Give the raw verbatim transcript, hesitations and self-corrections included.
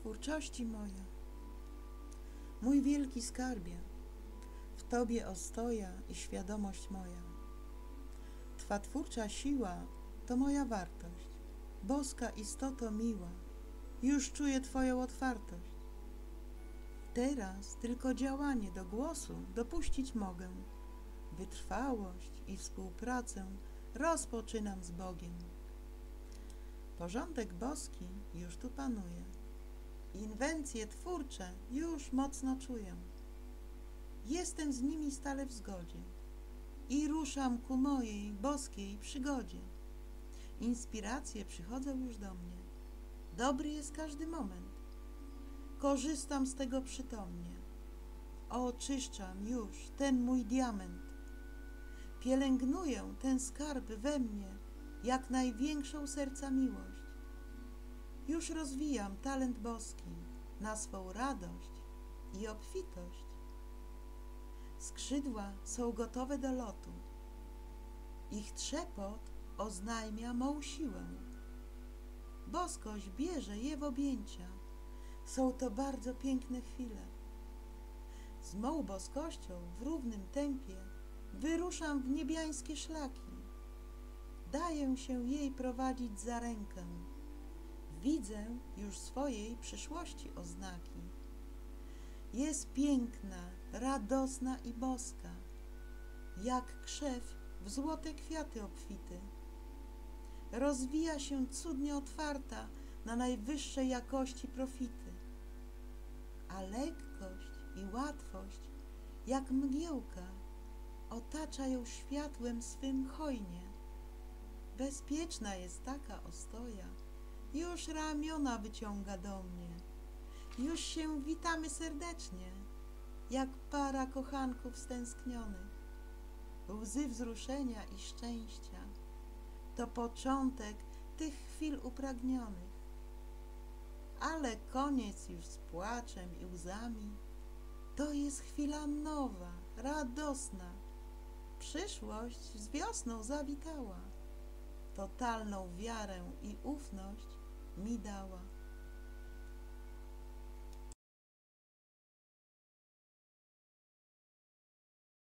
twórczości moja. Mój wielki skarbie, w Tobie ostoja i świadomość moja. Twa twórcza siła to moja wartość, boska istoto miła, już czuję Twoją otwartość. Teraz tylko działanie do głosu dopuścić mogę, wytrwałość i współpracę rozpoczynam z Bogiem. Porządek boski już tu panuje, inwencje twórcze już mocno czuję. Jestem z nimi stale w zgodzie i ruszam ku mojej boskiej przygodzie. Inspiracje przychodzą już do mnie, dobry jest każdy moment. Korzystam z tego przytomnie, oczyszczam już ten mój diament. Pielęgnuję ten skarb we mnie, jak największą serca miłość. Już rozwijam talent boski na swą radość i obfitość. Skrzydła są gotowe do lotu, ich trzepot oznajmia mą siłę. Boskość bierze je w objęcia, są to bardzo piękne chwile. Z mą boskością w równym tempie wyruszam w niebiańskie szlaki. Daję się jej prowadzić za rękę. Widzę już swojej przyszłości oznaki. Jest piękna, radosna i boska, jak krzew w złote kwiaty obfity. Rozwija się cudnie otwarta na najwyższej jakości profity. A lekkość i łatwość, jak mgiełka, otacza ją światłem swym hojnie. Bezpieczna jest taka ostoja, już ramiona wyciąga do mnie. Już się witamy serdecznie, jak para kochanków stęsknionych. Łzy wzruszenia i szczęścia to początek tych chwil upragnionych. Ale koniec już z płaczem i łzami, to jest chwila nowa, radosna. Przyszłość z wiosną zawitała, totalną wiarę i ufność mi dała.